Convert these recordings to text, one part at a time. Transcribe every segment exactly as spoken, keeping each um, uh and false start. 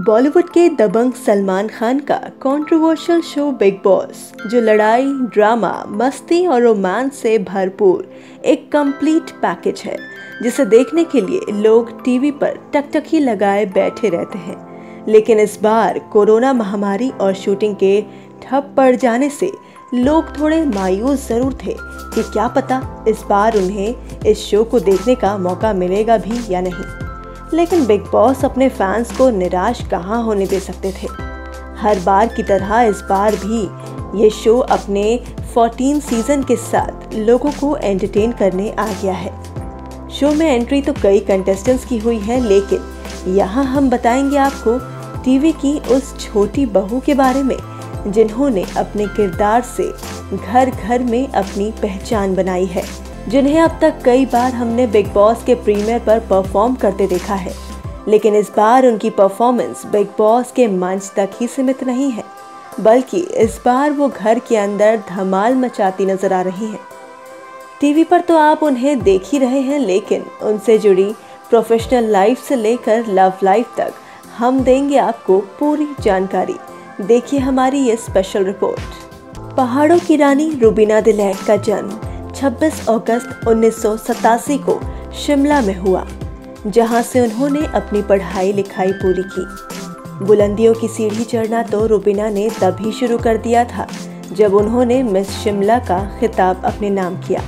बॉलीवुड के दबंग सलमान खान का controversial show big boss, जो लड़ाई, ड्रामा, मस्ती और रोमांस से भरपूर एक कंप्लीट पैकेज है, जिसे देखने के लिए लोग टीवी पर टकटकी लगाए बैठे रहते हैं। लेकिन इस बार कोरोना महामारी और शूटिंग के ठप पड़ जाने से लोग थोड़े मायूस जरूर थे कि क्या पता इस बार उन्हें इस शो को देखने का मौका मिलेगा भी या नहीं। लेकिन बिग बॉस अपने फैंस को निराश कहाँ होने दे सकते थे। हर बार की तरह इस बार भी ये शो अपने चौदह सीजन के साथ लोगों को एंटरटेन करने आ गया है। शो में एंट्री तो कई कंटेस्टेंट्स की हुई है, लेकिन यहाँ हम बताएंगे आपको टीवी की उस छोटी बहू के बारे में जिन्होंने अपने किरदार से घर घर में अपनी पहचान बनाई है, जिन्हें अब तक कई बार हमने बिग बॉस के प्रीमियर पर परफॉर्म करते देखा है। लेकिन इस बार उनकी परफॉर्मेंस बिग बॉस के मंच तक ही सीमित नहीं है, बल्कि इस बार वो घर के अंदर धमाल मचाती नजर आ रही हैं। टीवी पर तो आप उन्हें देख ही रहे हैं, लेकिन उनसे जुड़ी प्रोफेशनल लाइफ से लेकर लव लाइफ तक हम देंगे आपको पूरी जानकारी। देखिए हमारी ये स्पेशल रिपोर्ट। पहाड़ों की रानी रूबीना दिलैक का जन्म छब्बीस अगस्त उन्नीस सौ सतासी को शिमला में हुआ, जहां से उन्होंने अपनी पढ़ाई लिखाई पूरी की। बुलंदियों की सीढ़ी चढ़ना तो रूबीना ने तभी शुरू कर दिया था जब उन्होंने मिस शिमला का खिताब अपने नाम किया।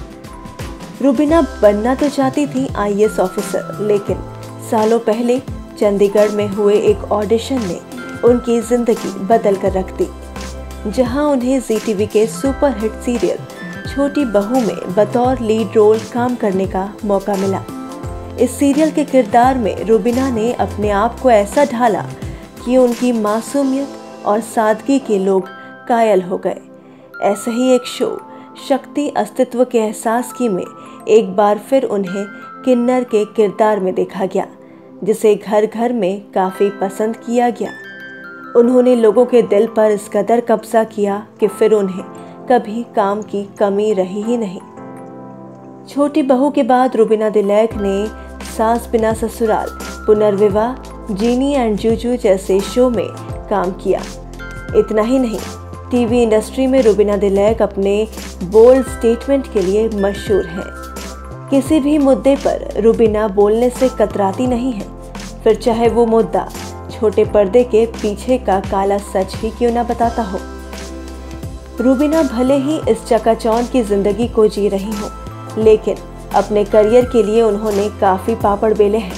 रूबीना बनना तो चाहती थी आई ए एस ऑफिसर, लेकिन सालों पहले चंडीगढ़ में हुए एक ऑडिशन ने उनकी जिंदगी बदल कर रख दी, जहां उन्हें जी टी वी के सुपरहिट सीरियल छोटी बहू में बतौर लीड रोल काम करने का मौका मिला। इस सीरियल के किरदार में रूबीना ने अपने आप को ऐसा ढाला कि उनकी मासूमियत और सादगी के लोग कायल हो गए। ऐसा ही एक शो शक्ति अस्तित्व के एहसास की में एक बार फिर उन्हें किन्नर के किरदार में देखा गया, जिसे घर घर में काफी पसंद किया गया। उन्होंने लोगों के दिल पर इस कदर कब्जा किया कि फिर उन्हें कभी काम की कमी रही ही नहीं। छोटी बहू के बाद रूबीना दिलैक ने सास बिना ससुराल, पुनर्विवाह, जीनी एंड जूजू जैसे शो में काम किया। इतना ही नहीं, टीवी इंडस्ट्री में रूबीना दिलैक अपने बोल्ड स्टेटमेंट के लिए मशहूर हैं। किसी भी मुद्दे पर रूबीना बोलने से कतराती नहीं है, फिर चाहे वो मुद्दा छोटे पर्दे के पीछे का काला सच ही क्यों ना बताता हो। रूबीना भले ही इस चकाचौंध की जिंदगी को जी रही हो, लेकिन अपने करियर के लिए उन्होंने काफी पापड़ बेले हैं।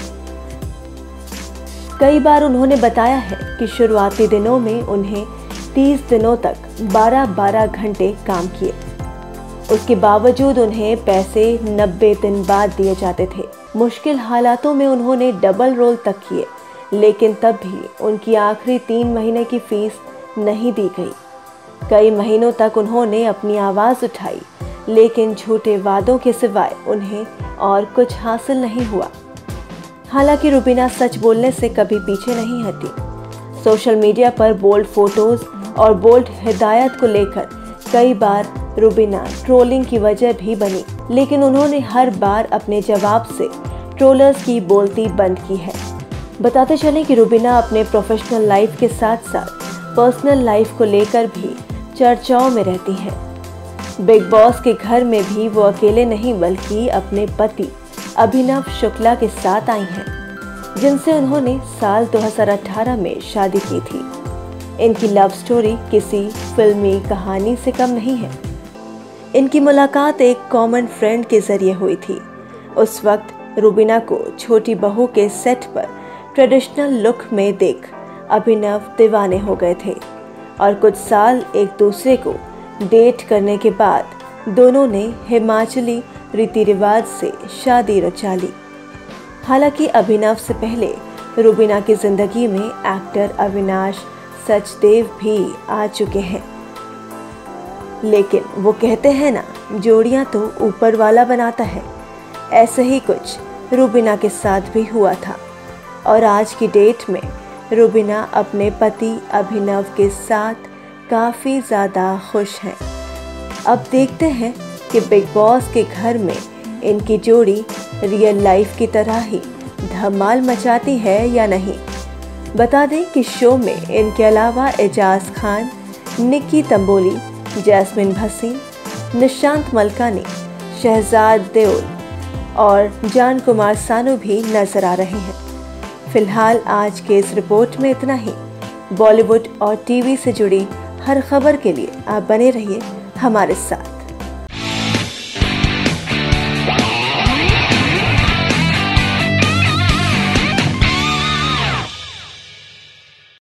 कई बार उन्होंने बताया है कि शुरुआती दिनों में उन्हें तीस दिनों तक बारह बारह घंटे काम किए। उसके बावजूद उन्हें पैसे नब्बे दिन बाद दिए जाते थे। मुश्किल हालातों में उन्होंने डबल रोल तक किए, लेकिन तब भी उनकी आखिरी तीन महीने की फीस नहीं दी गई। कई महीनों तक उन्होंने अपनी आवाज़ उठाई, लेकिन झूठे वादों के सिवाय उन्हें और कुछ हासिल नहीं हुआ। हालांकि रूबीना सच बोलने से कभी पीछे नहीं हटी। सोशल मीडिया पर बोल्ड फोटोज और बोल्ड हिदायत को लेकर कई बार रूबीना ट्रोलिंग की वजह भी बनी, लेकिन उन्होंने हर बार अपने जवाब से ट्रोलर्स की बोलती बंद की है। बताते चलें कि रूबीना अपने प्रोफेशनल लाइफ के साथ साथ पर्सनल लाइफ को लेकर भी चर्चाओं में रहती हैं। बिग बॉस के घर में भी वो अकेले नहीं, बल्कि अपने पति अभिनव शुक्ला के साथ आई हैं, जिनसे उन्होंने साल दो हज़ार अठारह में शादी की थी। इनकी लव स्टोरी किसी फिल्मी कहानी से कम नहीं है। इनकी मुलाकात एक कॉमन फ्रेंड के जरिए हुई थी। उस वक्त रूबीना को छोटी बहू के सेट पर ट्रेडिशनल लुक में देख अभिनव दीवाने हो गए थे, और कुछ साल एक दूसरे को डेट करने के बाद दोनों ने हिमाचली रीति रिवाज से शादी रचा ली। हालांकि अभिनव से पहले रूबीना की जिंदगी में एक्टर अविनाश सचदेव भी आ चुके हैं, लेकिन वो कहते हैं ना, जोड़ियां तो ऊपर वाला बनाता है। ऐसे ही कुछ रूबीना के साथ भी हुआ था, और आज की डेट में रूबीना अपने पति अभिनव के साथ काफ़ी ज़्यादा खुश हैं। अब देखते हैं कि बिग बॉस के घर में इनकी जोड़ी रियल लाइफ की तरह ही धमाल मचाती है या नहीं। बता दें कि शो में इनके अलावा एजाज खान, निक्की तंबोली, जैस्मिन भसीन, निशांत मलकानी, शहजाद देओल और जान कुमार सानू भी नजर आ रहे हैं। फिलहाल आज के इस रिपोर्ट में इतना ही। बॉलीवुड और टीवी से जुड़ी हर खबर के लिए आप बने रहिए हमारे साथ।